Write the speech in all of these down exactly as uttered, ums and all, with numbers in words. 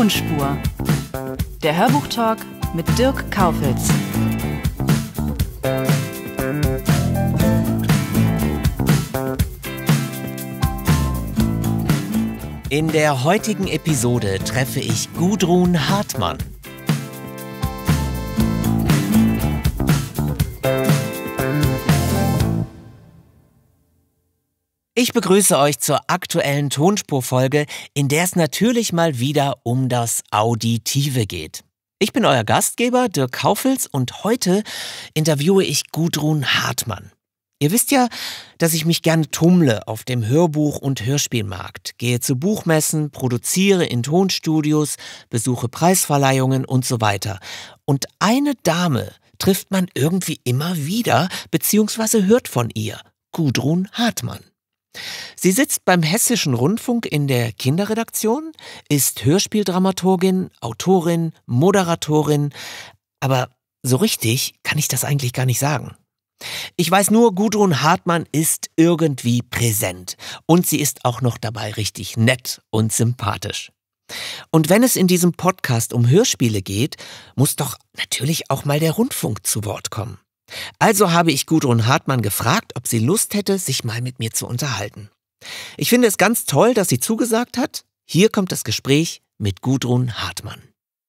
Tonspur. Der Hörbuchtalk mit Dirk Kaufitz. In der heutigen Episode treffe ich Gudrun Hartmann. Ich begrüße euch zur aktuellen Tonspurfolge, in der es natürlich mal wieder um das Auditive geht. Ich bin euer Gastgeber Dirk Kaufitz und heute interviewe ich Gudrun Hartmann. Ihr wisst ja, dass ich mich gerne tummle auf dem Hörbuch- und Hörspielmarkt, gehe zu Buchmessen, produziere in Tonstudios, besuche Preisverleihungen und so weiter. Und eine Dame trifft man irgendwie immer wieder, beziehungsweise hört von ihr, Gudrun Hartmann. Sie sitzt beim Hessischen Rundfunk in der Kinderredaktion, ist Hörspieldramaturgin, Autorin, Moderatorin, aber so richtig kann ich das eigentlich gar nicht sagen. Ich weiß nur, Gudrun Hartmann ist irgendwie präsent und sie ist auch noch dabei richtig nett und sympathisch. Und wenn es in diesem Podcast um Hörspiele geht, muss doch natürlich auch mal der Rundfunk zu Wort kommen. Also habe ich Gudrun Hartmann gefragt, ob sie Lust hätte, sich mal mit mir zu unterhalten. Ich finde es ganz toll, dass sie zugesagt hat. Hier kommt das Gespräch mit Gudrun Hartmann.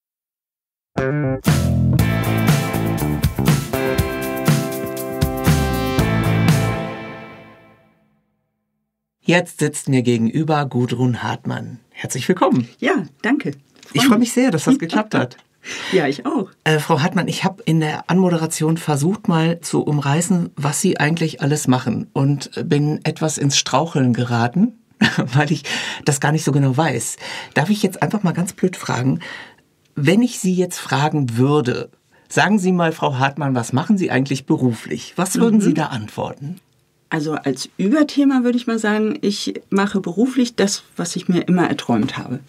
Jetzt sitzt mir gegenüber Gudrun Hartmann. Herzlich willkommen. Ja, danke. Ich freue mich sehr, dass das geklappt hat. Ja, ich auch. Äh, Frau Hartmann, ich habe in der Anmoderation versucht, mal zu umreißen, was Sie eigentlich alles machen und bin etwas ins Straucheln geraten, weil ich das gar nicht so genau weiß. Darf ich jetzt einfach mal ganz blöd fragen, wenn ich Sie jetzt fragen würde, sagen Sie mal, Frau Hartmann, was machen Sie eigentlich beruflich? Was würden mhm. Sie da antworten? Also als Überthema würde ich mal sagen, ich mache beruflich das, was ich mir immer erträumt habe.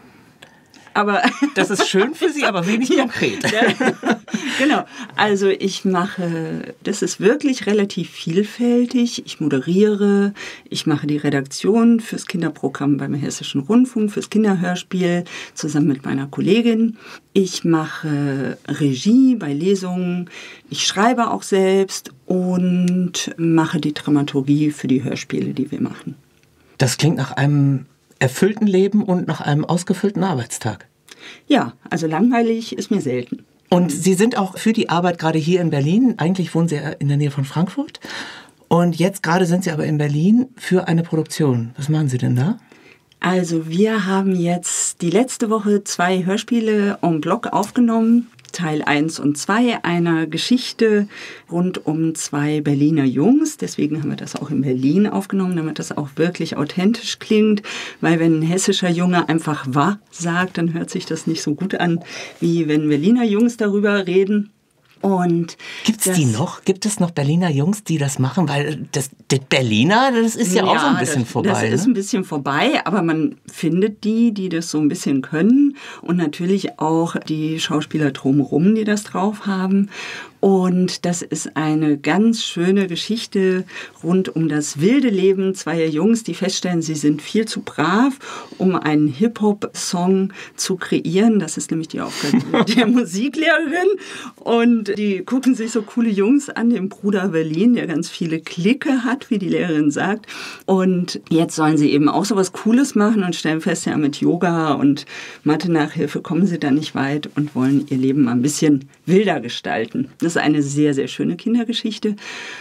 Aber das ist schön für Sie, aber wenig konkret. Ja, genau. Also ich mache, das ist wirklich relativ vielfältig. Ich moderiere, ich mache die Redaktion fürs Kinderprogramm beim Hessischen Rundfunk, fürs Kinderhörspiel, zusammen mit meiner Kollegin. Ich mache Regie bei Lesungen, ich schreibe auch selbst und mache die Dramaturgie für die Hörspiele, die wir machen. Das klingt nach einem erfüllten Leben und nach einem ausgefüllten Arbeitstag. Ja, also langweilig ist mir selten. Und Sie sind auch für die Arbeit gerade hier in Berlin. Eigentlich wohnen Sie ja in der Nähe von Frankfurt. Und jetzt gerade sind Sie aber in Berlin für eine Produktion. Was machen Sie denn da? Also wir haben jetzt die letzte Woche zwei Hörspiele en bloc aufgenommen. Teil eins und zwei einer Geschichte rund um zwei Berliner Jungs. Deswegen haben wir das auch in Berlin aufgenommen, damit das auch wirklich authentisch klingt. Weil wenn ein hessischer Junge einfach wa sagt, dann hört sich das nicht so gut an, wie wenn Berliner Jungs darüber reden. Und gibt's die noch? Gibt es noch Berliner Jungs, die das machen? Weil das, das Berliner, das ist ja, ja auch so ein bisschen das, vorbei. Das ne? ist ein bisschen vorbei, aber man findet die, die das so ein bisschen können. Und natürlich auch die Schauspieler drumherum, die das drauf haben. Und das ist eine ganz schöne Geschichte rund um das wilde Leben zweier Jungs, die feststellen, sie sind viel zu brav, um einen Hip-Hop-Song zu kreieren. Das ist nämlich die Aufgabe der Musiklehrerin. Und die gucken sich so coole Jungs an, den Bruder Berlin, der ganz viele Clique hat, wie die Lehrerin sagt. Und jetzt sollen sie eben auch so was Cooles machen und stellen fest, ja, mit Yoga und Mathe-Nachhilfe kommen sie da nicht weit und wollen ihr Leben mal ein bisschen wilder gestalten. Das ist eine sehr, sehr schöne Kindergeschichte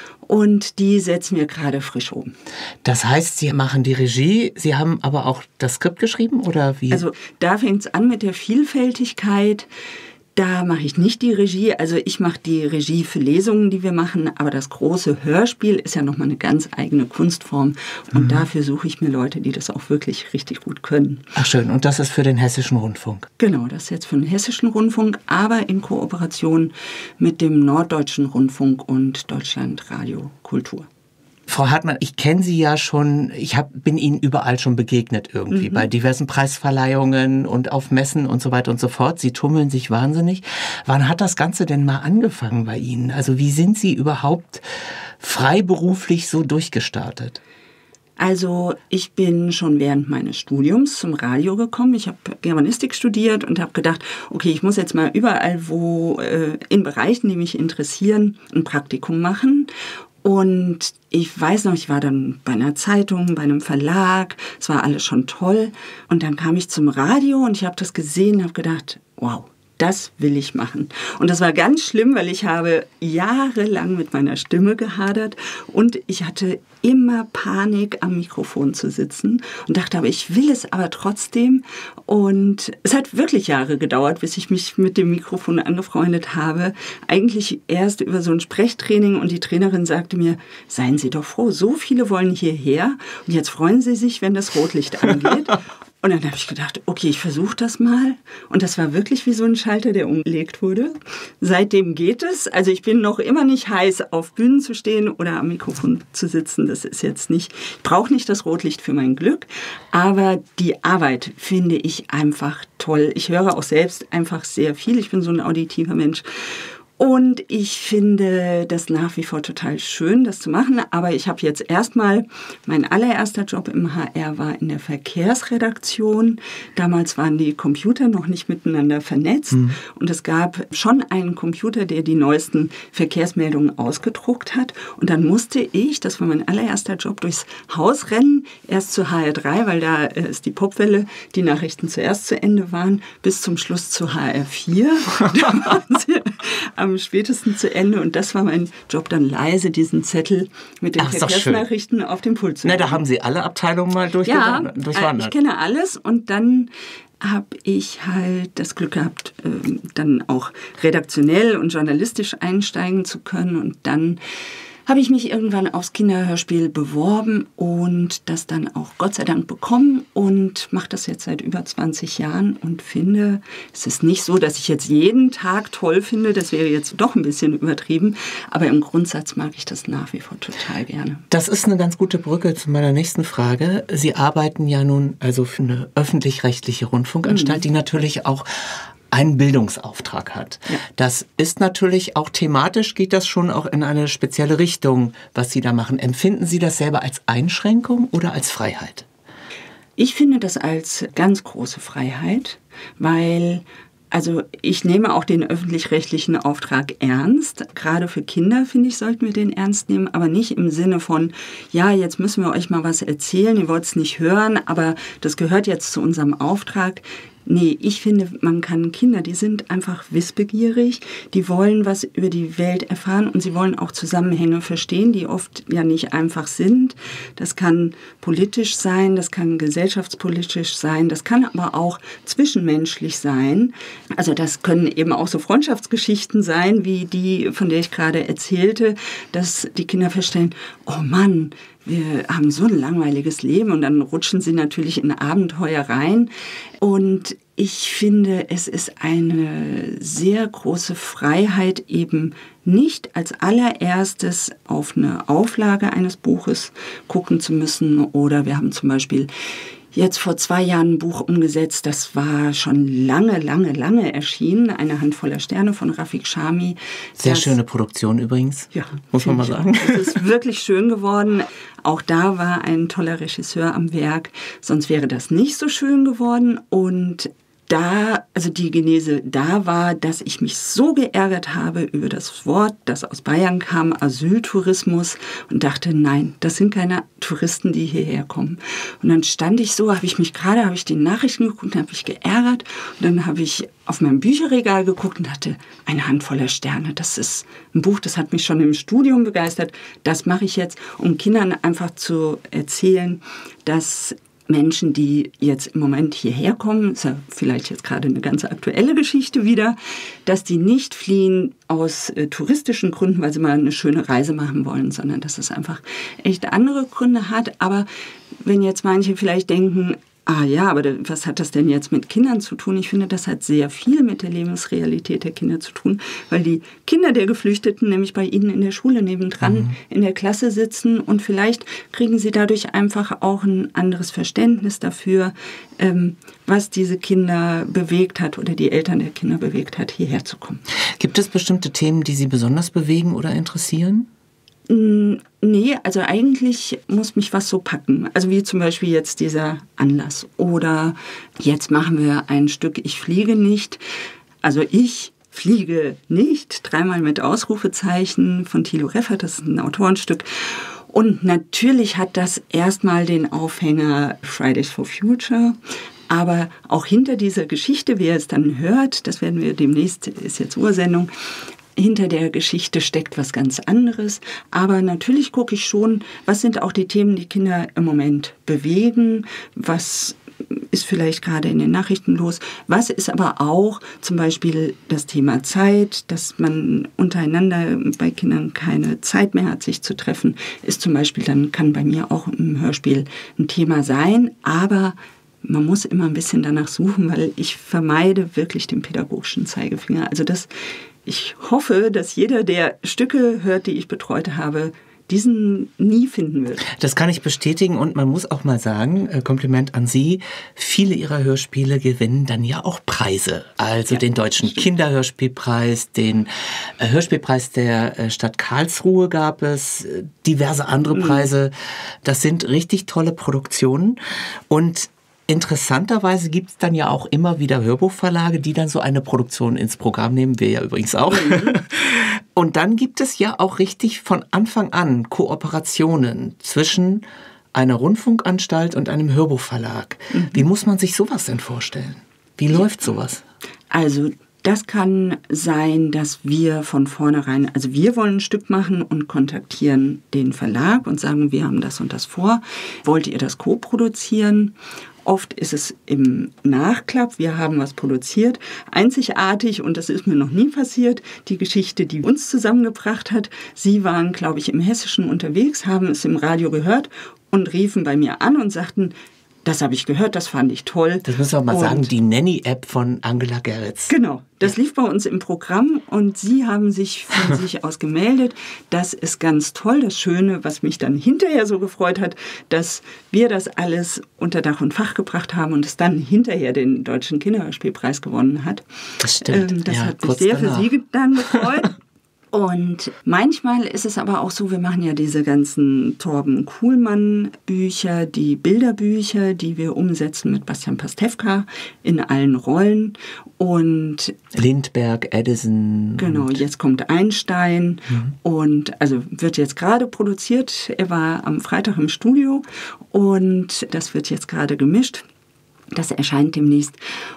und die setzen wir gerade frisch um. Das heißt, Sie machen die Regie, Sie haben aber auch das Skript geschrieben oder wie? Also da fängt es an mit der Vielfältigkeit. Da mache ich nicht die Regie, also ich mache die Regie für Lesungen, die wir machen, aber das große Hörspiel ist ja nochmal eine ganz eigene Kunstform und mhm. dafür suche ich mir Leute, die das auch wirklich richtig gut können. Ach schön, und das ist für den Hessischen Rundfunk? Genau, das ist jetzt für den Hessischen Rundfunk, aber in Kooperation mit dem Norddeutschen Rundfunk und Deutschlandradio Kultur. Frau Hartmann, ich kenne Sie ja schon, ich hab, bin Ihnen überall schon begegnet irgendwie, mhm. bei diversen Preisverleihungen und auf Messen und so weiter und so fort. Sie tummeln sich wahnsinnig. Wann hat das Ganze denn mal angefangen bei Ihnen? Also wie sind Sie überhaupt freiberuflich so durchgestartet? Also ich bin schon während meines Studiums zum Radio gekommen. Ich habe Germanistik studiert und habe gedacht, okay, ich muss jetzt mal überall, wo äh, in Bereichen, die mich interessieren, ein Praktikum machen. Und ich weiß noch, ich war dann bei einer Zeitung, bei einem Verlag. Es war alles schon toll. Und dann kam ich zum Radio und ich habe das gesehen und habe gedacht, wow. Das will ich machen. Und das war ganz schlimm, weil ich habe jahrelang mit meiner Stimme gehadert und ich hatte immer Panik, am Mikrofon zu sitzen und dachte, aber ich will es aber trotzdem. Und es hat wirklich Jahre gedauert, bis ich mich mit dem Mikrofon angefreundet habe. Eigentlich erst über so ein Sprechtraining und die Trainerin sagte mir, seien Sie doch froh, so viele wollen hierher und jetzt freuen Sie sich, wenn das Rotlicht angeht. Und dann habe ich gedacht, okay, ich versuche das mal. Und das war wirklich wie so ein Schalter, der umgelegt wurde. Seitdem geht es. Also ich bin noch immer nicht heiß, auf Bühnen zu stehen oder am Mikrofon zu sitzen. Das ist jetzt nicht, ich brauche nicht das Rotlicht für mein Glück. Aber die Arbeit finde ich einfach toll. Ich höre auch selbst einfach sehr viel. Ich bin so ein auditiver Mensch. Und ich finde das nach wie vor total schön, das zu machen. Aber ich habe jetzt erstmal, mein allererster Job im H R war in der Verkehrsredaktion. Damals waren die Computer noch nicht miteinander vernetzt. Mhm. Und es gab schon einen Computer, der die neuesten Verkehrsmeldungen ausgedruckt hat. Und dann musste ich, das war mein allererster Job, durchs Haus rennen. Erst zu H R drei, weil da ist die Popwelle, die Nachrichten zuerst zu Ende waren, bis zum Schluss zu H R vier. Da waren sie am spätesten zu Ende. Und das war mein Job, dann leise diesen Zettel mit den Ach, Verkehrsnachrichten auf dem Pult zu Na, da haben Sie alle Abteilungen mal durchgewandert. Ja, durchwandert. Ich kenne alles. Und dann habe ich halt das Glück gehabt, dann auch redaktionell und journalistisch einsteigen zu können. Und dann habe ich mich irgendwann aufs Kinderhörspiel beworben und das dann auch Gott sei Dank bekommen und mache das jetzt seit über zwanzig Jahren und finde, es ist nicht so, dass ich jetzt jeden Tag toll finde, das wäre jetzt doch ein bisschen übertrieben, aber im Grundsatz mag ich das nach wie vor total gerne. Das ist eine ganz gute Brücke zu meiner nächsten Frage. Sie arbeiten ja nun also für eine öffentlich-rechtliche Rundfunkanstalt, mhm. die natürlich auch einen Bildungsauftrag hat. Ja. Das ist natürlich auch thematisch, geht das schon auch in eine spezielle Richtung, was Sie da machen. Empfinden Sie das selber als Einschränkung oder als Freiheit? Ich finde das als ganz große Freiheit, weil also ich nehme auch den öffentlich-rechtlichen Auftrag ernst. Gerade für Kinder, finde ich, sollten wir den ernst nehmen, aber nicht im Sinne von, ja, jetzt müssen wir euch mal was erzählen, ihr wollt es nicht hören, aber das gehört jetzt zu unserem Auftrag. Nee, ich finde, man kann Kinder, die sind einfach wissbegierig, die wollen was über die Welt erfahren und sie wollen auch Zusammenhänge verstehen, die oft ja nicht einfach sind. Das kann politisch sein, das kann gesellschaftspolitisch sein, das kann aber auch zwischenmenschlich sein. Also das können eben auch so Freundschaftsgeschichten sein, wie die, von der ich gerade erzählte, dass die Kinder feststellen, oh Mann, wir haben so ein langweiliges Leben und dann rutschen sie natürlich in Abenteuer rein. Und ich finde, es ist eine sehr große Freiheit, eben nicht als allererstes auf eine Auflage eines Buches gucken zu müssen. Oder wir haben zum Beispiel jetzt vor zwei Jahren ein Buch umgesetzt, das war schon lange, lange, lange erschienen. Eine Handvoller Sterne von Rafik Shami. Sehr das, schöne Produktion übrigens, ja, muss man mal sagen. Es ist wirklich schön geworden. Auch da war ein toller Regisseur am Werk. Sonst wäre das nicht so schön geworden. Und da, also die Genese da war, dass ich mich so geärgert habe über das Wort, das aus Bayern kam, Asyltourismus, und dachte, nein, das sind keine Touristen, die hierher kommen. Und dann stand ich so, habe ich mich gerade, habe ich die Nachrichten geguckt, habe ich geärgert und dann habe ich auf mein Bücherregal geguckt und hatte eine Handvoller Sterne. Das ist ein Buch, das hat mich schon im Studium begeistert. Das mache ich jetzt, um Kindern einfach zu erzählen, dass Menschen, die jetzt im Moment hierher kommen, ist ja vielleicht jetzt gerade eine ganz aktuelle Geschichte wieder, dass die nicht fliehen aus äh, touristischen Gründen, weil sie mal eine schöne Reise machen wollen, sondern dass es einfach echt andere Gründe hat. Aber wenn jetzt manche vielleicht denken, ah ja, aber was hat das denn jetzt mit Kindern zu tun? Ich finde, das hat sehr viel mit der Lebensrealität der Kinder zu tun, weil die Kinder der Geflüchteten nämlich bei ihnen in der Schule nebendran mhm. in der Klasse sitzen und vielleicht kriegen sie dadurch einfach auch ein anderes Verständnis dafür, ähm, was diese Kinder bewegt hat oder die Eltern der Kinder bewegt hat, hierher zu kommen. Gibt es bestimmte Themen, die Sie besonders bewegen oder interessieren? Nee, also eigentlich muss mich was so packen. Also wie zum Beispiel jetzt dieser Anlass. Oder jetzt machen wir ein Stück Ich fliege nicht. Also ich fliege nicht. Dreimal mit Ausrufezeichen von Thilo Reffert. Das ist ein Autorenstück. Und natürlich hat das erstmal den Aufhänger Fridays for Future. Aber auch hinter dieser Geschichte, wie ihr es dann hört, das werden wir demnächst, ist jetzt Ursendung, hinter der Geschichte steckt was ganz anderes. Aber natürlich gucke ich schon, was sind auch die Themen, die Kinder im Moment bewegen, was ist vielleicht gerade in den Nachrichten los, was ist aber auch zum Beispiel das Thema Zeit, dass man untereinander bei Kindern keine Zeit mehr hat, sich zu treffen, ist zum Beispiel, dann kann bei mir auch im Hörspiel ein Thema sein, aber man muss immer ein bisschen danach suchen, weil ich vermeide wirklich den pädagogischen Zeigefinger. Also das Ich hoffe, dass jeder, der Stücke hört, die ich betreut habe, diesen nie finden wird. Das kann ich bestätigen und man muss auch mal sagen, Kompliment an Sie, viele Ihrer Hörspiele gewinnen dann ja auch Preise. Also ja, den Deutschen Kinderhörspielpreis, den Hörspielpreis der Stadt Karlsruhe gab es, diverse andere Preise. Das sind richtig tolle Produktionen und interessanterweise gibt es dann ja auch immer wieder Hörbuchverlage, die dann so eine Produktion ins Programm nehmen, wir ja übrigens auch. Mhm. Und dann gibt es ja auch richtig von Anfang an Kooperationen zwischen einer Rundfunkanstalt und einem Hörbuchverlag. Mhm. Wie muss man sich sowas denn vorstellen? Wie ja. läuft sowas? Also das kann sein, dass wir von vornherein, also wir wollen ein Stück machen und kontaktieren den Verlag und sagen, wir haben das und das vor. Wollt ihr das co-produzieren? Oft ist es im Nachklapp, wir haben was produziert, einzigartig und das ist mir noch nie passiert, die Geschichte, die uns zusammengebracht hat. Sie waren, glaube ich, im Hessischen unterwegs, haben es im Radio gehört und riefen bei mir an und sagten, das habe ich gehört, das fand ich toll. Das müssen wir mal und sagen, die Nanny-App von Angela Gerritz. Genau, das ja. lief bei uns im Programm und Sie haben sich von sich aus gemeldet. Das ist ganz toll. Das Schöne, was mich dann hinterher so gefreut hat, dass wir das alles unter Dach und Fach gebracht haben und es dann hinterher den Deutschen Kinderhörspielpreis gewonnen hat. Das stimmt. Ähm, das ja, hat mich sehr danach. für Sie dann gefreut. Und manchmal ist es aber auch so, wir machen ja diese ganzen Torben Kuhlmann-Bücher, die Bilderbücher, die wir umsetzen mit Bastian Pastewka in allen Rollen. Und Lindbergh, Edison. Genau, jetzt kommt Einstein mhm. und also wird jetzt gerade produziert. Er war am Freitag im Studio und das wird jetzt gerade gemischt. Das erscheint demnächst.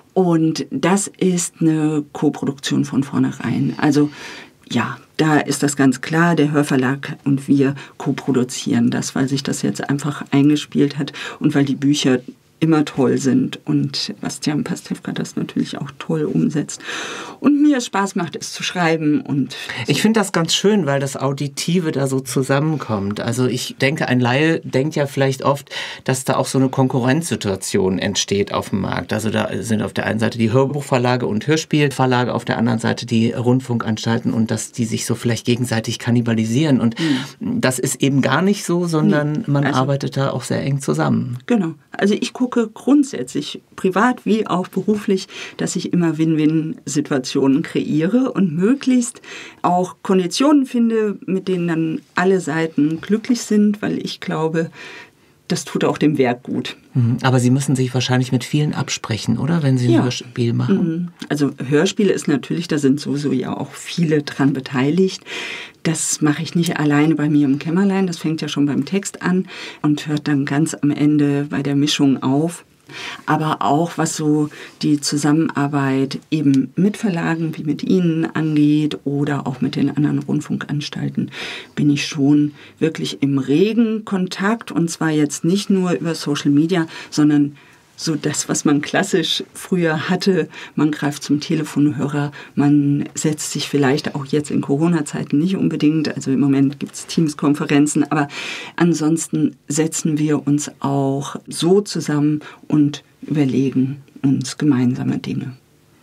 Und das ist eine Koproduktion von vornherein. Also ja, da ist das ganz klar, der Hörverlag und wir koproduzieren das, weil sich das jetzt einfach eingespielt hat und weil die Bücher immer toll sind und Bastian Pastewka das natürlich auch toll umsetzt. Und mir es Spaß macht, es zu schreiben. Und so. Ich finde das ganz schön, weil das Auditive da so zusammenkommt. Also ich denke, ein Laie denkt ja vielleicht oft, dass da auch so eine Konkurrenzsituation entsteht auf dem Markt. Also da sind auf der einen Seite die Hörbuchverlage und Hörspielverlage, auf der anderen Seite die Rundfunkanstalten und dass die sich so vielleicht gegenseitig kannibalisieren. Und mhm. das ist eben gar nicht so, sondern nee. man also, arbeitet da auch sehr eng zusammen. Genau. Also ich gucke grundsätzlich, privat wie auch beruflich, dass ich immer Win-Win-Situationen kreiere und möglichst auch Konditionen finde, mit denen dann alle Seiten glücklich sind, weil ich glaube, das tut auch dem Werk gut. Aber Sie müssen sich wahrscheinlich mit vielen absprechen, oder? Wenn Sie ein ja. Hörspiel machen. Also Hörspiele ist natürlich, da sind sowieso ja auch viele dran beteiligt. Das mache ich nicht alleine bei mir im Kämmerlein. Das fängt ja schon beim Text an und hört dann ganz am Ende bei der Mischung auf. Aber auch was so die Zusammenarbeit eben mit Verlagen wie mit Ihnen angeht oder auch mit den anderen Rundfunkanstalten, bin ich schon wirklich im regen Kontakt und zwar jetzt nicht nur über Social Media, sondern so das, was man klassisch früher hatte. Man greift zum Telefonhörer, man setzt sich vielleicht auch jetzt in Corona-Zeiten nicht unbedingt, also im Moment gibt es Teams-Konferenzen, aber ansonsten setzen wir uns auch so zusammen und überlegen uns gemeinsame Dinge.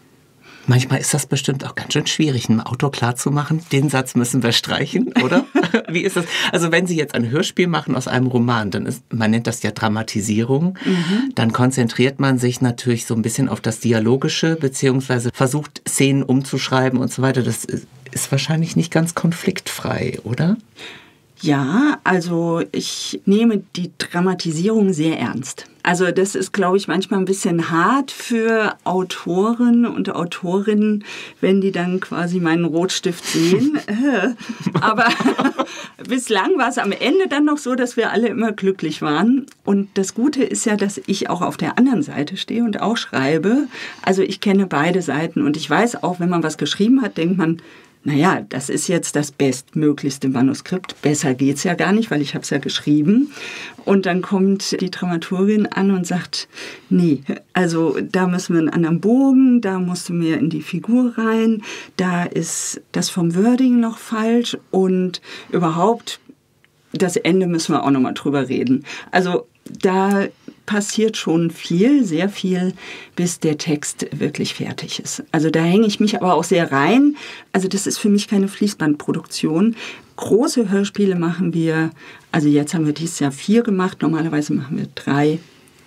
Manchmal ist das bestimmt auch ganz schön schwierig, einem Autor klarzumachen, den Satz müssen wir streichen, oder? Wie ist das? Also wenn Sie jetzt ein Hörspiel machen aus einem Roman, dann ist, man nennt das ja Dramatisierung, mhm. dann konzentriert man sich natürlich so ein bisschen auf das Dialogische, beziehungsweise versucht Szenen umzuschreiben und so weiter. Das ist, ist wahrscheinlich nicht ganz konfliktfrei, oder? Ja, also ich nehme die Dramatisierung sehr ernst. Also das ist, glaube ich, manchmal ein bisschen hart für Autoren und Autorinnen, wenn die dann quasi meinen Rotstift sehen. Aber bislang war es am Ende dann noch so, dass wir alle immer glücklich waren. Und das Gute ist ja, dass ich auch auf der anderen Seite stehe und auch schreibe. Also ich kenne beide Seiten und ich weiß auch, wenn man was geschrieben hat, denkt man, naja, das ist jetzt das bestmöglichste Manuskript. Besser geht's ja gar nicht, weil ich habe es ja geschrieben. Und dann kommt die Dramaturgin an und sagt, nee, also da müssen wir einen anderen Bogen, da musst du mehr in die Figur rein, da ist das vom Wording noch falsch und überhaupt, das Ende müssen wir auch noch mal drüber reden. Also da passiert schon viel, sehr viel, bis der Text wirklich fertig ist. Also da hänge ich mich aber auch sehr rein. Also das ist für mich keine Fließbandproduktion. Große Hörspiele machen wir, also jetzt haben wir dieses Jahr vier gemacht, normalerweise machen wir drei.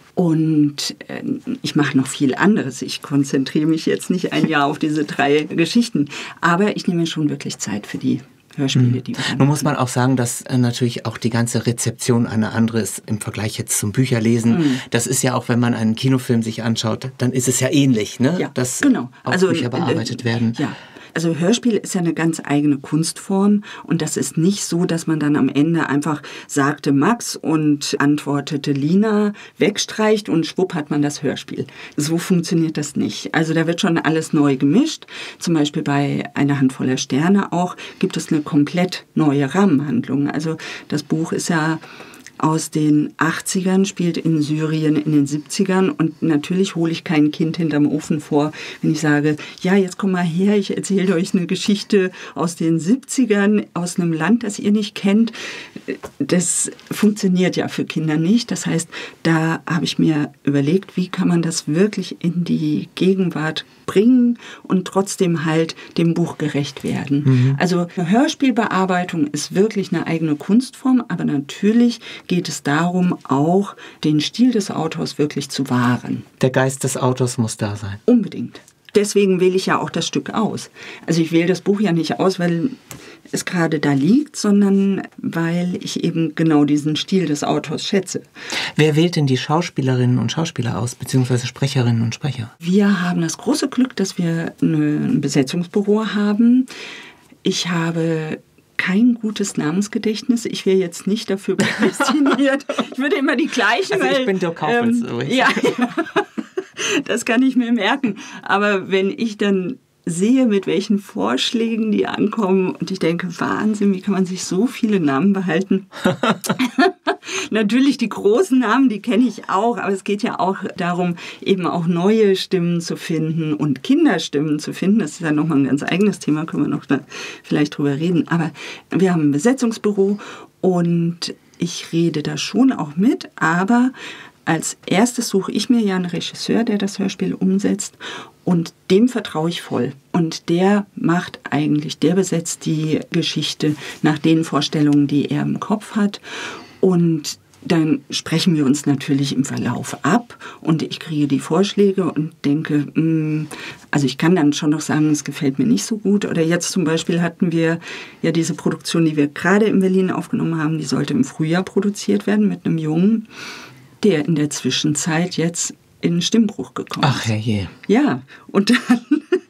Und äh, ich mache noch viel anderes. Ich konzentriere mich jetzt nicht ein Jahr auf diese drei Geschichten. Aber ich nehme schon wirklich Zeit für die Hörspiele, die wir Nun muss man auch sagen, dass äh, natürlich auch die ganze Rezeption eine andere ist im Vergleich jetzt zum Bücherlesen. Mhm. Das ist ja auch, wenn man einen Kinofilm sich anschaut, dann ist es ja ähnlich, ne? Ja, dass genau. auch Also, Bücher bearbeitet äh, werden. Ja. Also Hörspiel ist ja eine ganz eigene Kunstform und das ist nicht so, dass man dann am Ende einfach sagte Max und antwortete Lina, wegstreicht und schwupp hat man das Hörspiel. So funktioniert das nicht. Also da wird schon alles neu gemischt. Zum Beispiel bei Eine Handvoller Sterne auch gibt es eine komplett neue Rahmenhandlung. Also das Buch ist ja aus den achtzigern, spielt in Syrien in den siebzigern und natürlich hole ich kein Kind hinterm Ofen vor, wenn ich sage, ja, jetzt komm mal her, ich erzähle euch eine Geschichte aus den siebzigern, aus einem Land, das ihr nicht kennt. Das funktioniert ja für Kinder nicht. Das heißt, da habe ich mir überlegt, wie kann man das wirklich in die Gegenwart bringen und trotzdem halt dem Buch gerecht werden. Mhm. Also eine Hörspielbearbeitung ist wirklich eine eigene Kunstform, aber natürlich geht es darum, auch den Stil des Autors wirklich zu wahren. Der Geist des Autors muss da sein. Unbedingt. Deswegen wähle ich ja auch das Stück aus. Also ich wähle das Buch ja nicht aus, weil es gerade da liegt, sondern weil ich eben genau diesen Stil des Autors schätze. Wer wählt denn die Schauspielerinnen und Schauspieler aus, beziehungsweise Sprecherinnen und Sprecher? Wir haben das große Glück, dass wir ein Besetzungsbüro haben. Ich habe kein gutes Namensgedächtnis. Ich wäre jetzt nicht dafür prädestiniert. Ich würde immer die gleichen. Also ich weil, bin Dirk Kaufels. Ähm, ja, das kann ich mir merken. Aber wenn ich dann sehe, mit welchen Vorschlägen die ankommen und ich denke, Wahnsinn, wie kann man sich so viele Namen behalten? Natürlich die großen Namen, die kenne ich auch, aber es geht ja auch darum, eben auch neue Stimmen zu finden und Kinderstimmen zu finden. Das ist ja nochmal ein ganz eigenes Thema, können wir noch da vielleicht drüber reden. Aber wir haben ein Besetzungsbüro und ich rede da schon auch mit, aber als erstes suche ich mir ja einen Regisseur, der das Hörspiel umsetzt und dem vertraue ich voll. Und der macht eigentlich, der besetzt die Geschichte nach den Vorstellungen, die er im Kopf hat. Und dann sprechen wir uns natürlich im Verlauf ab und ich kriege die Vorschläge und denke, mh, also ich kann dann schon noch sagen, es gefällt mir nicht so gut. Oder jetzt zum Beispiel hatten wir ja diese Produktion, die wir gerade in Berlin aufgenommen haben, die sollte im Frühjahr produziert werden mit einem Jungen, der in der Zwischenzeit jetzt in Stimmbruch gekommen ist. Ach herrje. Ja, und dann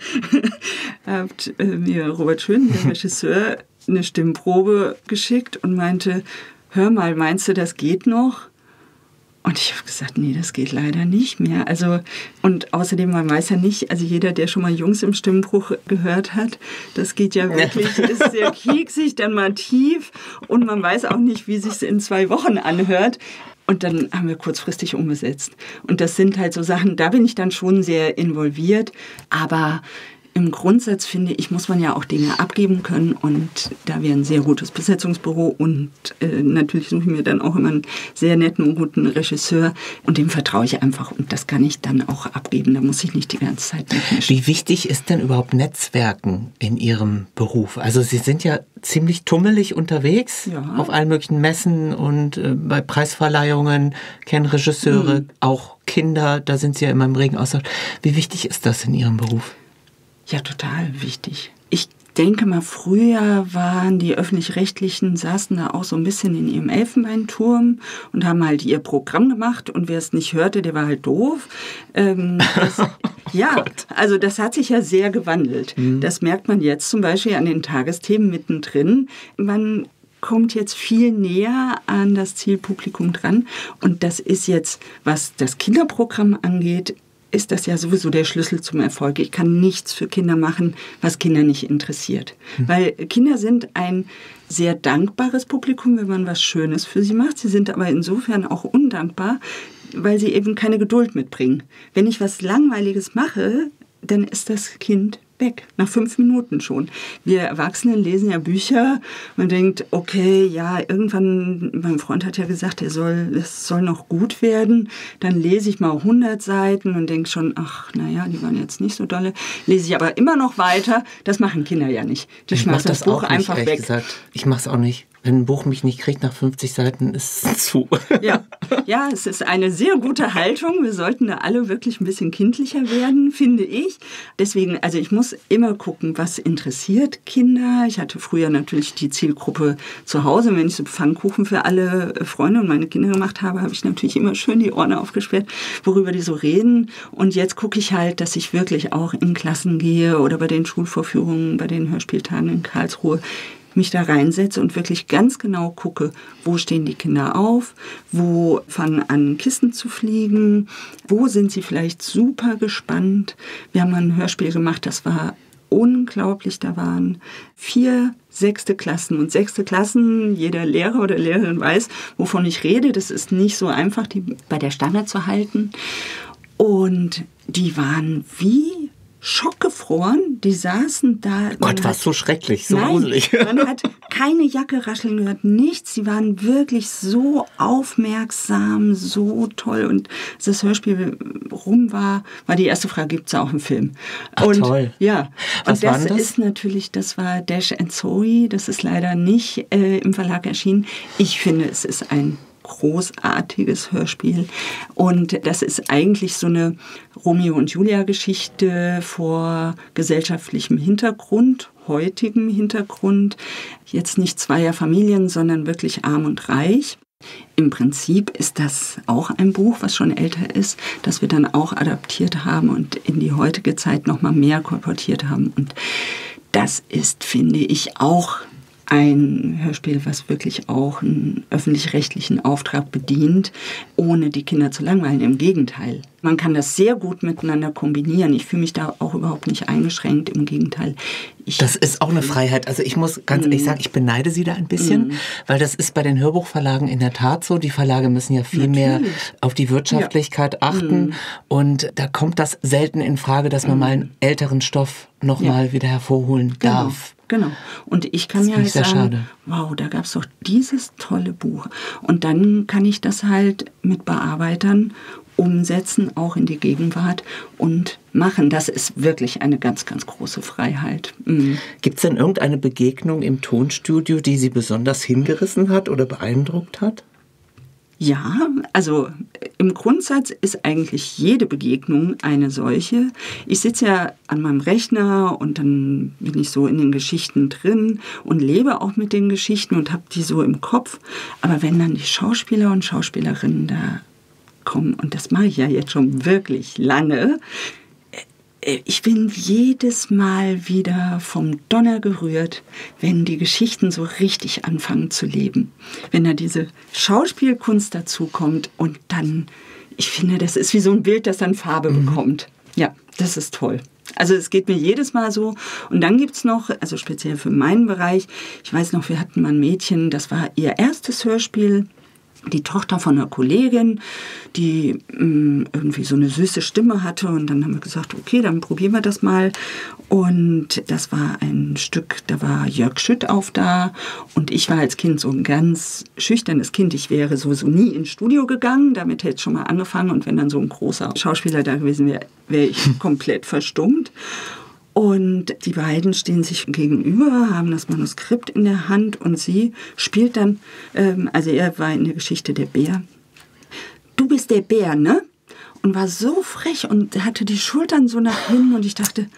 hat mir Robert Schön, der Regisseur, eine Stimmprobe geschickt und meinte, hör mal, meinst du, das geht noch? Und ich habe gesagt, nee, das geht leider nicht mehr. Also, und außerdem, man weiß ja nicht, also jeder, der schon mal Jungs im Stimmbruch gehört hat, das geht ja wirklich, ist sehr kieksig, dann mal tief und man weiß auch nicht, wie sich es in zwei Wochen anhört. Und dann haben wir kurzfristig umgesetzt. Und das sind halt so Sachen, da bin ich dann schon sehr involviert. Aber im Grundsatz, finde ich, muss man ja auch Dinge abgeben können. Und da wir ein sehr gutes Besetzungsbüro und äh, natürlich suche ich mir dann auch immer einen sehr netten und guten Regisseur. Und dem vertraue ich einfach. Und das kann ich dann auch abgeben. Da muss ich nicht die ganze Zeit mitmischen. Wie wichtig ist denn überhaupt Netzwerken in Ihrem Beruf? Also Sie sind ja ziemlich tummelig unterwegs, ja, auf allen möglichen Messen und äh, bei Preisverleihungen, kennen Regisseure, mhm. auch Kinder, da sind Sie ja immer im regen Austausch. Wie wichtig ist das in Ihrem Beruf? Ja, total wichtig. Ich denke mal, früher waren die Öffentlich-Rechtlichen, saßen da auch so ein bisschen in ihrem Elfenbeinturm und haben halt ihr Programm gemacht und wer es nicht hörte, der war halt doof. Ähm, das, ja, oh also das hat sich ja sehr gewandelt. Mhm. Das merkt man jetzt zum Beispiel an den Tagesthemen mittendrin. Man kommt jetzt viel näher an das Zielpublikum dran und das ist jetzt, was das Kinderprogramm angeht, ist das ja sowieso der Schlüssel zum Erfolg. Ich kann nichts für Kinder machen, was Kinder nicht interessiert. Hm. Weil Kinder sind ein sehr dankbares Publikum, wenn man was Schönes für sie macht. Sie sind aber insofern auch undankbar, weil sie eben keine Geduld mitbringen. Wenn ich was Langweiliges mache, dann ist das Kind weg, nach fünf Minuten schon. Wir Erwachsenen lesen ja Bücher. Man denkt, okay, ja, irgendwann, mein Freund hat ja gesagt, er soll, es soll noch gut werden. Dann lese ich mal hundert Seiten und denke schon, ach, naja, die waren jetzt nicht so dolle. Lese ich aber immer noch weiter. Das machen Kinder ja nicht. Die ich schmeißen das, das Buch auch einfach nicht, weg. Gesagt. Ich mache es auch nicht. Wenn ein Buch mich nicht kriegt nach fünfzig Seiten, ist es zu. Ja. ja, es ist eine sehr gute Haltung. Wir sollten da alle wirklich ein bisschen kindlicher werden, finde ich. Deswegen, also ich muss immer gucken, was interessiert Kinder. Ich hatte früher natürlich die Zielgruppe zu Hause. Wenn ich so Pfannkuchen für alle Freunde und meine Kinder gemacht habe, habe ich natürlich immer schön die Ohren aufgesperrt, worüber die so reden. Und jetzt gucke ich halt, dass ich wirklich auch in Klassen gehe oder bei den Schulvorführungen, bei den Hörspieltagen in Karlsruhe mich da reinsetze und wirklich ganz genau gucke, wo stehen die Kinder auf, wo fangen an Kissen zu fliegen, wo sind sie vielleicht super gespannt. Wir haben mal ein Hörspiel gemacht, das war unglaublich, da waren vier sechste Klassen und sechste Klassen, jeder Lehrer oder Lehrerin weiß, wovon ich rede, das ist nicht so einfach, die bei der Stange zu halten und die waren wie schockgefroren, die saßen da. Gott, war so schrecklich, so nein, gruselig. Man hat keine Jacke rascheln gehört, nichts. Sie waren wirklich so aufmerksam, so toll. Und als das Hörspiel rum war, war die erste Frage, gibt es auch einen Film? Ach, und, toll. Ja, Was und das, war das ist natürlich, das war Dash and Zoe, das ist leider nicht äh, im Verlag erschienen. Ich finde, es ist ein großartiges Hörspiel. Und das ist eigentlich so eine Romeo und Julia-Geschichte vor gesellschaftlichem Hintergrund, heutigem Hintergrund. Jetzt nicht zweier Familien, sondern wirklich arm und reich. Im Prinzip ist das auch ein Buch, was schon älter ist, das wir dann auch adaptiert haben und in die heutige Zeit noch mal mehr kolportiert haben. Und das ist, finde ich, auch ein Hörspiel, was wirklich auch einen öffentlich-rechtlichen Auftrag bedient, ohne die Kinder zu langweilen. Im Gegenteil. Man kann das sehr gut miteinander kombinieren. Ich fühle mich da auch überhaupt nicht eingeschränkt. Im Gegenteil. Ich das ist auch eine Freiheit. Also ich muss ganz ehrlich sagen, ich beneide Sie da ein bisschen, mm. weil das ist bei den Hörbuchverlagen in der Tat so. Die Verlage müssen ja viel Natürlich. mehr auf die Wirtschaftlichkeit ja. achten. Mm. Und da kommt das selten in Frage, dass man mm. mal einen älteren Stoff noch ja. mal wieder hervorholen genau. darf. Genau. Und ich kann mir halt sagen, schade. wow, da gab es doch dieses tolle Buch. Und dann kann ich das halt mit Bearbeitern umsetzen, auch in die Gegenwart und machen. Das ist wirklich eine ganz, ganz große Freiheit. Mhm. Gibt es denn irgendeine Begegnung im Tonstudio, die Sie besonders hingerissen hat oder beeindruckt hat? Ja, also im Grundsatz ist eigentlich jede Begegnung eine solche. Ich sitze ja an meinem Rechner und dann bin ich so in den Geschichten drin und lebe auch mit den Geschichten und habe die so im Kopf. Aber wenn dann die Schauspieler und Schauspielerinnen da kommen, und das mache ich ja jetzt schon wirklich lange, ich bin jedes Mal wieder vom Donner gerührt, wenn die Geschichten so richtig anfangen zu leben. Wenn da diese Schauspielkunst dazu kommt und dann, ich finde, das ist wie so ein Bild, das dann Farbe mhm. bekommt. Ja, das ist toll. Also es geht mir jedes Mal so. Und dann gibt es noch, also speziell für meinen Bereich, ich weiß noch, wir hatten mal ein Mädchen, das war ihr erstes Hörspiel. Die Tochter von einer Kollegin, die mh, irgendwie so eine süße Stimme hatte. Und dann haben wir gesagt, okay, dann probieren wir das mal. Und das war ein Stück, da war Jörg Schüttauf da. Und ich war als Kind so ein ganz schüchternes Kind. Ich wäre sowieso nie ins Studio gegangen. Damit hätte ich schon mal angefangen. Und wenn dann so ein großer Schauspieler da gewesen wäre, wäre ich komplett verstummt. Und die beiden stehen sich gegenüber, haben das Manuskript in der Hand und sie spielt dann, ähm, also er war in der Geschichte der Bär. Du bist der Bär, ne? Und war so frech und hatte die Schultern so nach hinten und ich dachte,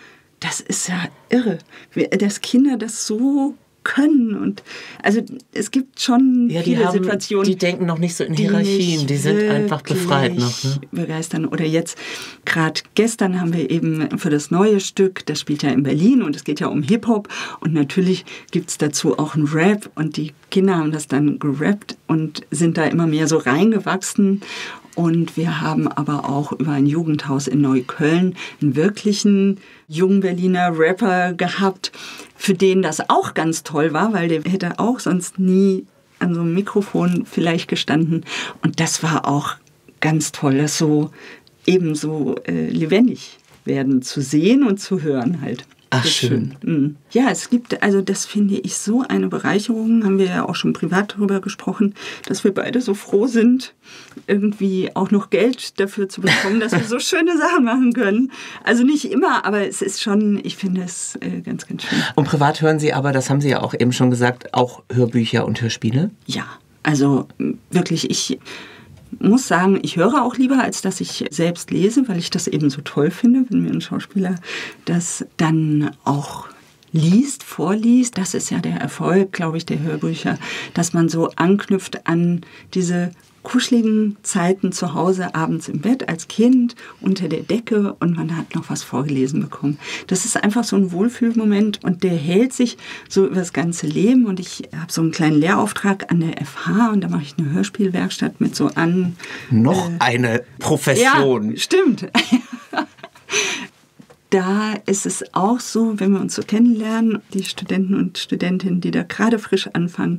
das ist ja irre, dass Kinder das so können. Und also es gibt schon ja, die viele haben, Situationen. Die denken noch nicht so in Hierarchien, die, die sind einfach befreit noch. Ne? Begeistern. Oder jetzt, gerade gestern haben wir eben für das neue Stück, das spielt ja in Berlin und es geht ja um Hip-Hop und natürlich gibt es dazu auch einen Rap und die Kinder haben das dann gerappt und sind da immer mehr so reingewachsen. Und wir haben aber auch über ein Jugendhaus in Neukölln einen wirklichen jungen Berliner Rapper gehabt, für den das auch ganz toll war, weil der hätte auch sonst nie an so einem Mikrofon vielleicht gestanden. Und das war auch ganz toll, das so ebenso äh, lebendig werden zu sehen und zu hören halt. Ach, schön. schön. Ja, es gibt, also das finde ich so eine Bereicherung, haben wir ja auch schon privat darüber gesprochen, dass wir beide so froh sind, irgendwie auch noch Geld dafür zu bekommen, dass wir so schöne Sachen machen können. Also nicht immer, aber es ist schon, ich finde es äh, ganz, ganz schön. Und privat hören Sie aber, das haben Sie ja auch eben schon gesagt, auch Hörbücher und Hörspiele? Ja, also wirklich, ich muss sagen, ich höre auch lieber, als dass ich selbst lese, weil ich das eben so toll finde, wenn mir ein Schauspieler das dann auch liest, vorliest. Das ist ja der Erfolg, glaube ich, der Hörbücher, dass man so anknüpft an diese kuscheligen Zeiten zu Hause, abends im Bett als Kind, unter der Decke und man hat noch was vorgelesen bekommen. Das ist einfach so ein Wohlfühlmoment und der hält sich so über das ganze Leben und ich habe so einen kleinen Lehrauftrag an der F H und da mache ich eine Hörspielwerkstatt mit so an... Noch äh, eine Profession. Ja, stimmt. Da ist es auch so, wenn wir uns so kennenlernen, die Studenten und Studentinnen, die da gerade frisch anfangen,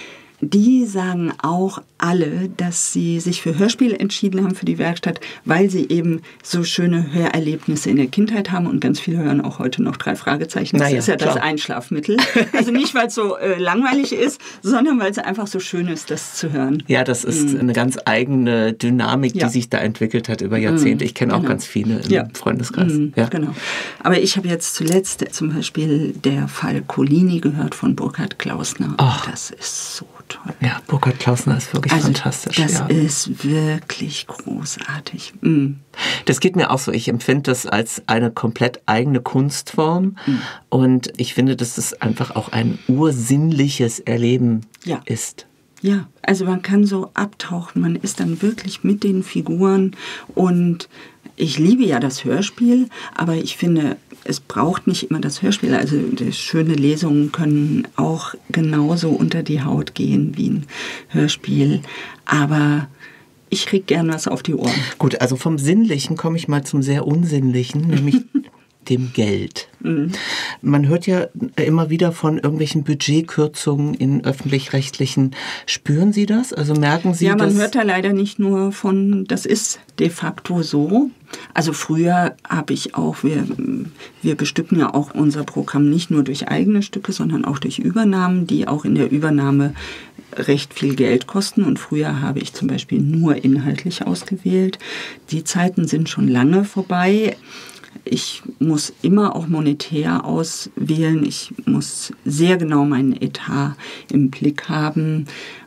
die sagen auch alle, dass sie sich für Hörspiele entschieden haben, für die Werkstatt, weil sie eben so schöne Hörerlebnisse in der Kindheit haben und ganz viele hören auch heute noch drei Fragezeichen. Das naja, ist ja klar. Das Einschlafmittel. Also nicht, weil es so äh, langweilig ist, sondern weil es einfach so schön ist, das zu hören. Ja, das ist mhm. eine ganz eigene Dynamik, die ja. sich da entwickelt hat über Jahrzehnte. Ich kenne genau. auch ganz viele im ja. Freundeskreis. Mhm, ja. Genau. Aber ich habe jetzt zuletzt zum Beispiel der Fall Collini gehört von Burkhard Klausner. Oh. Das ist so toll. Ja, Burkhard Klausner ist wirklich also, fantastisch. Das ja. ist wirklich großartig. Mm. Das geht mir auch so. Ich empfinde das als eine komplett eigene Kunstform. Mm. Und ich finde, dass es einfach auch ein ursinnliches Erleben ja. ist. Ja, also man kann so abtauchen. Man ist dann wirklich mit den Figuren und ich liebe ja das Hörspiel, aber ich finde, es braucht nicht immer das Hörspiel. Also schöne Lesungen können auch genauso unter die Haut gehen wie ein Hörspiel. Aber ich kriege gern was auf die Ohren. Gut, also vom Sinnlichen komme ich mal zum sehr Unsinnlichen, nämlich dem Geld. Mhm. Man hört ja immer wieder von irgendwelchen Budgetkürzungen in öffentlich-rechtlichen. Spüren Sie das? Also merken Sie das? Ja, man hört da leider nicht nur von, das ist de facto so. Also früher habe ich auch, wir, wir bestücken ja auch unser Programm nicht nur durch eigene Stücke, sondern auch durch Übernahmen, die auch in der Übernahme recht viel Geld kosten. Und früher habe ich zum Beispiel nur inhaltlich ausgewählt. Die Zeiten sind schon lange vorbei. Ich muss immer auch monetär auswählen. Ich muss sehr genau meinen Etat im Blick haben.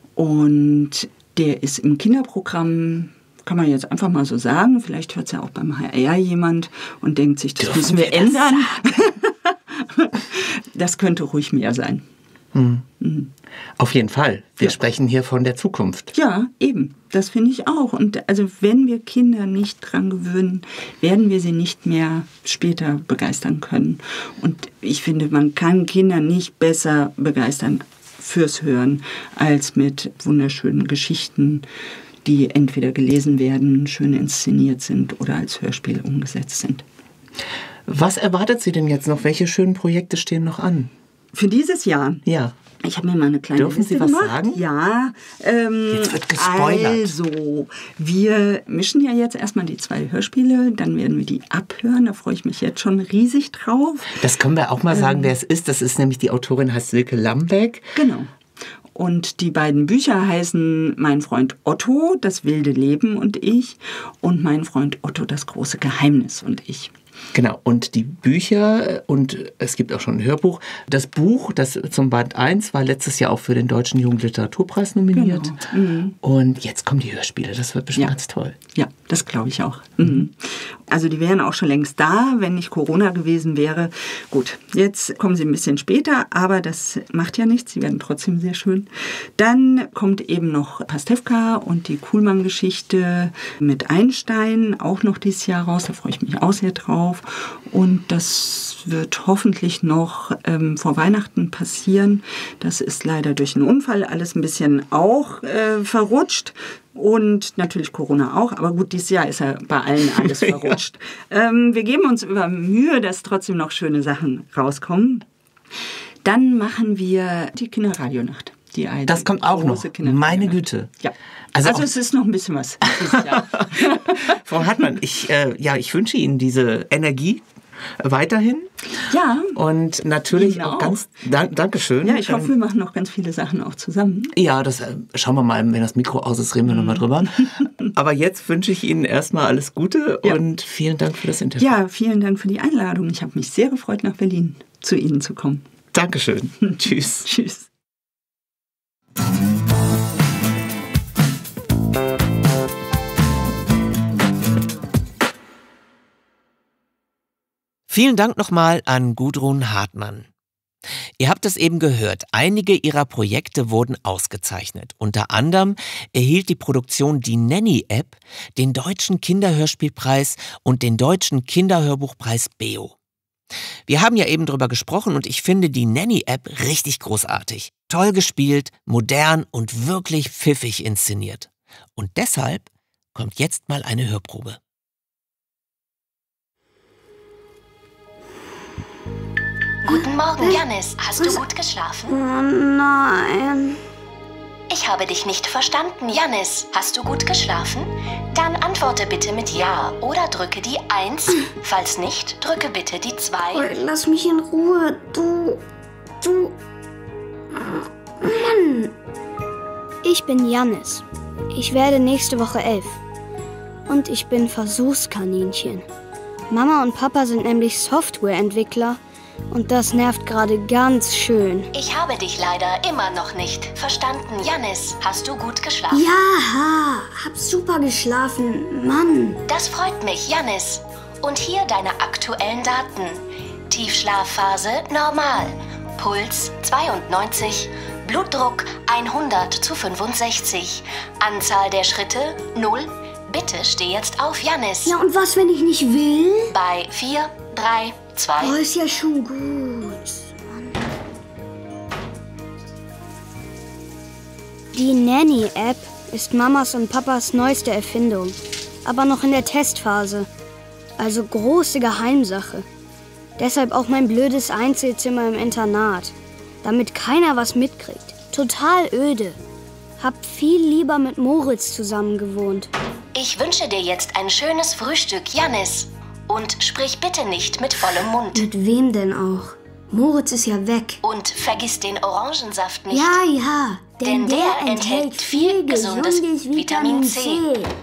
Und der ist im Kinderprogramm, kann man jetzt einfach mal so sagen. Vielleicht hört es ja auch beim H R jemand und denkt sich, das Dürfen müssen wir, wir ändern. Das, das könnte ruhig mehr sein. Hm. Mhm. Auf jeden Fall. Wir ja. sprechen hier von der Zukunft. Ja, eben. Das finde ich auch. Und also wenn wir Kinder nicht dran gewöhnen, werden wir sie nicht mehr später begeistern können. Und ich finde, man kann Kinder nicht besser begeistern fürs Hören als mit wunderschönen Geschichten, die entweder gelesen werden, schön inszeniert sind oder als Hörspiel umgesetzt sind. Was erwartet Sie denn jetzt noch? Welche schönen Projekte stehen noch an? Für dieses Jahr? Ja. Ich habe mir mal eine kleine Dürfen Liste Sie was gemacht. sagen? Ja. Ähm, jetzt wird gespoilert. Also, wir mischen ja jetzt erstmal die zwei Hörspiele, dann werden wir die abhören. Da freue ich mich jetzt schon riesig drauf. Das können wir auch mal sagen, ähm, wer es ist. Das ist nämlich die Autorin, heißt Silke Lambeck. Genau. Und die beiden Bücher heißen Mein Freund Otto, das wilde Leben und ich und Mein Freund Otto, das große Geheimnis und ich. Genau, und die Bücher und es gibt auch schon ein Hörbuch. Das Buch, das zum Band eins, war letztes Jahr auch für den Deutschen Jugendliteraturpreis nominiert. Genau. Mhm. Und jetzt kommen die Hörspiele, das wird bestimmt Ja. ganz toll. Ja, das glaube ich auch. Mhm. Also die wären auch schon längst da, wenn nicht Corona gewesen wäre. Gut, jetzt kommen sie ein bisschen später, aber das macht ja nichts. Sie werden trotzdem sehr schön. Dann kommt eben noch Pastewka und die Kuhlmann-Geschichte mit Einstein, auch noch dieses Jahr raus. Da freue ich mich auch sehr drauf. Und das wird hoffentlich noch ähm, vor Weihnachten passieren. Das ist leider durch einen Unfall alles ein bisschen auch äh, verrutscht. Und natürlich Corona auch. Aber gut, dieses Jahr ist ja bei allen alles verrutscht. ähm, wir geben uns über Mühe, dass trotzdem noch schöne Sachen rauskommen. Dann machen wir die Kinderradionacht. Die eine Das kommt auch noch. Meine Güte. Ja. Also, Also, es ist noch ein bisschen was dieses Jahr. Frau Hartmann, ich, äh, ja, ich wünsche Ihnen diese Energie weiterhin. Ja. Und natürlich Ihnen auch auch. ganz, dank, Dankeschön. Ja, ich hoffe, wir Ähm, machen noch ganz viele Sachen auch zusammen. Ja, das äh, schauen wir mal, wenn das Mikro aus ist, reden wir nochmal drüber. Aber jetzt wünsche ich Ihnen erstmal alles Gute Ja. und vielen Dank für das Interview. Ja, vielen Dank für die Einladung. Ich habe mich sehr gefreut, nach Berlin zu Ihnen zu kommen. Dankeschön. Tschüss. Tschüss. Vielen Dank nochmal an Gudrun Hartmann. Ihr habt es eben gehört, einige ihrer Projekte wurden ausgezeichnet. Unter anderem erhielt die Produktion Die Nanny-App den Deutschen Kinderhörspielpreis und den Deutschen Kinderhörbuchpreis B E O. Wir haben ja eben drüber gesprochen und ich finde die Nanny-App richtig großartig. Toll gespielt, modern und wirklich pfiffig inszeniert. Und deshalb kommt jetzt mal eine Hörprobe. Guten Morgen, Jannis. Hast du gut geschlafen? Oh nein. Ich habe dich nicht verstanden, Jannis. Hast du gut geschlafen? Dann antworte bitte mit Ja oder drücke die eins. Falls nicht, drücke bitte die zwei. Oh, lass mich in Ruhe. Du. Du. Mann. Ich bin Jannis. Ich werde nächste Woche elf. Und ich bin Versuchskaninchen. Mama und Papa sind nämlich Softwareentwickler. Und das nervt gerade ganz schön. Ich habe dich leider immer noch nicht verstanden, Jannis. Hast du gut geschlafen? Ja, hab super geschlafen. Mann. Das freut mich, Jannis. Und hier deine aktuellen Daten. Tiefschlafphase normal. Puls zweiundneunzig. Blutdruck hundert zu fünfundsechzig. Anzahl der Schritte null. Bitte steh jetzt auf, Jannis. Ja, und was, wenn ich nicht will? Bei vier, drei, zwei. Oh, ist ja schon gut. Mann. Die Nanny-App ist Mamas und Papas neueste Erfindung. Aber noch in der Testphase. Also große Geheimsache. Deshalb auch mein blödes Einzelzimmer im Internat. Damit keiner was mitkriegt. Total öde. Hab viel lieber mit Moritz zusammen gewohnt. Ich wünsche dir jetzt ein schönes Frühstück, Jannis. Und sprich bitte nicht mit vollem Mund. Mit wem denn auch? Moritz ist ja weg. Und vergiss den Orangensaft nicht. Ja, ja. Denn der enthält viel gesundes Vitamin C.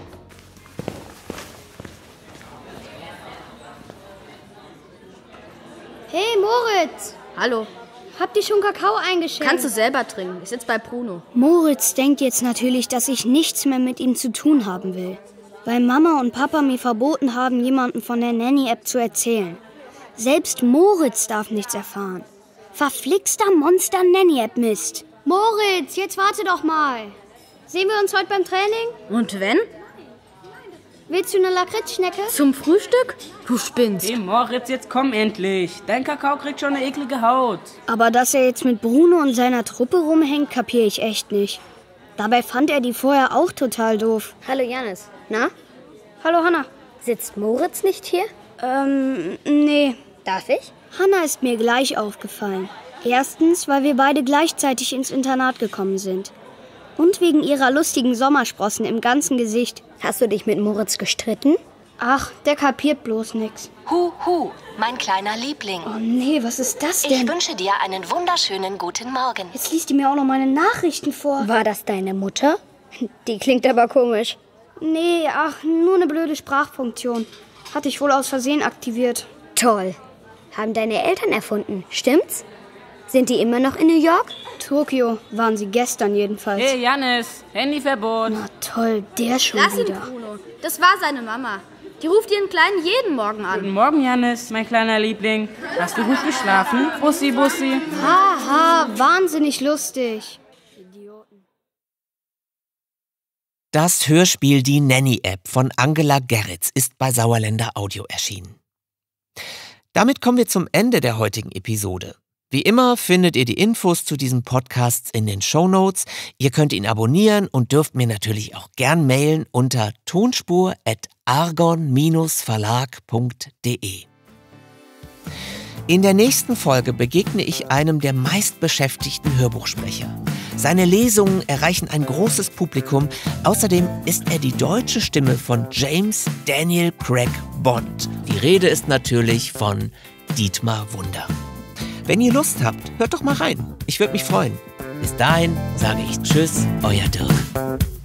Hey Moritz! Hallo, Habt ihr schon Kakao eingeschenkt? kannst du selber trinken. Ich sitze bei Bruno. Moritz denkt jetzt natürlich, dass ich nichts mehr mit ihm zu tun haben will. Weil Mama und Papa mir verboten haben, jemandem von der Nanny-App zu erzählen. Selbst Moritz darf nichts erfahren. Verflixter Monster-Nanny-App-Mist. Moritz, jetzt warte doch mal. Sehen wir uns heute beim Training? Und wenn? Willst du eine Lakritzschnecke? Zum Frühstück? Du spinnst. Hey Moritz, jetzt komm endlich. Dein Kakao kriegt schon eine eklige Haut. Aber dass er jetzt mit Bruno und seiner Truppe rumhängt, kapiere ich echt nicht. Dabei fand er die vorher auch total doof. Hallo Jannis. Na, Hallo Hanna. sitzt Moritz nicht hier? Ähm, nee. Darf ich? Hanna ist mir gleich aufgefallen. Erstens, weil wir beide gleichzeitig ins Internat gekommen sind. Und wegen ihrer lustigen Sommersprossen im ganzen Gesicht. Hast du dich mit Moritz gestritten? Ach, der kapiert bloß nix. Hu, hu, mein kleiner Liebling. Oh nee, was ist das Ich denn? wünsche dir einen wunderschönen guten Morgen. Jetzt liest die mir auch noch meine Nachrichten vor. War das deine Mutter? Die klingt aber komisch. Nee, ach, nur eine blöde Sprachfunktion. Hatte ich wohl aus Versehen aktiviert. Toll. Haben deine Eltern erfunden, stimmt's? Sind die immer noch in New York? Tokio waren sie gestern jedenfalls. Hey, Jannis, Handyverbot. Na toll, der schon Lass ihn, wieder. Bruno. Das war seine Mama. Die ruft ihren Kleinen jeden Morgen an. Guten Morgen, Jannis, mein kleiner Liebling. Hast du gut geschlafen? Bussi, Bussi. Haha, wahnsinnig lustig. Das Hörspiel Die Nanny-App von Angela Gerritz ist bei Sauerländer Audio erschienen. Damit kommen wir zum Ende der heutigen Episode. Wie immer findet ihr die Infos zu diesem Podcast in den Shownotes. Ihr könnt ihn abonnieren und dürft mir natürlich auch gern mailen unter tonspur at argon verlag punkt de. In der nächsten Folge begegne ich einem der meistbeschäftigten Hörbuchsprecher. Seine Lesungen erreichen ein großes Publikum. Außerdem ist er die deutsche Stimme von James Daniel Craig Bond. Die Rede ist natürlich von Dietmar Wunder. Wenn ihr Lust habt, hört doch mal rein. Ich würde mich freuen. Bis dahin sage ich Tschüss, euer Dirk.